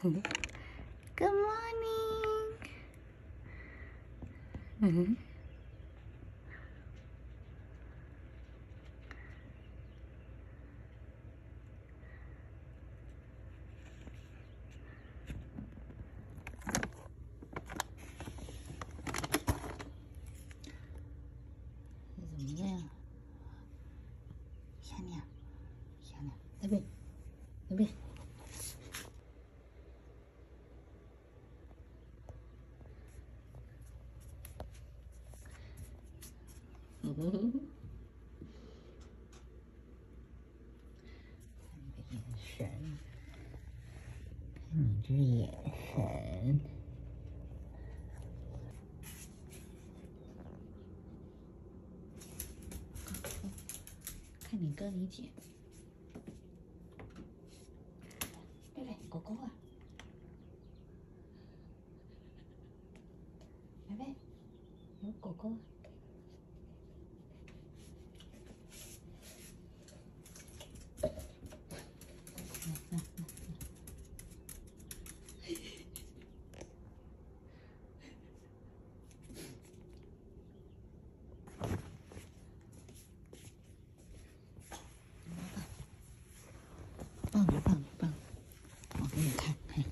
Good morning. 怎么样？想你啊，想你，那边，那边。看你的眼神，看你这眼神。看你哥你姐，贝贝狗狗啊，贝贝有狗狗。棒不棒？棒！我给你看，看。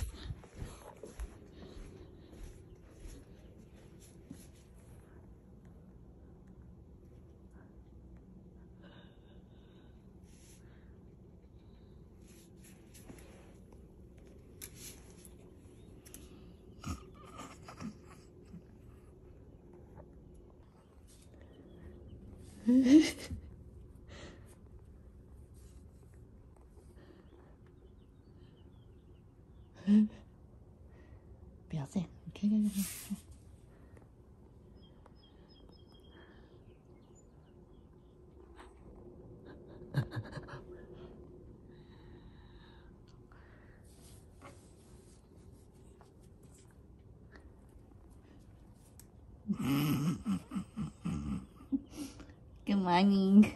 不要这样，看。Good morning.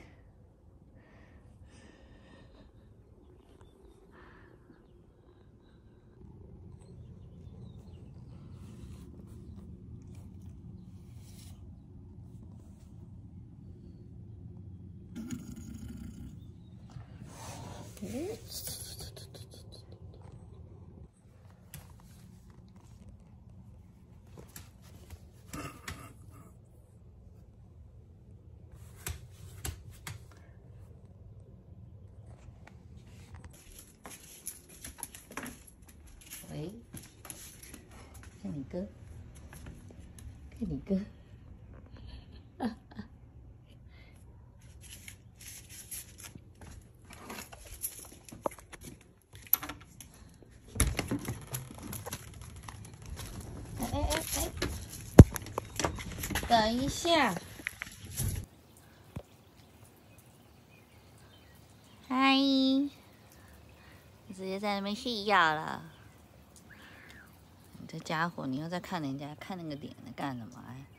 喂，看你哥，看你哥。哎，等一下。嗨，直接在那边睡觉了。你这家伙，你又在看人家看那个脸干什么呀？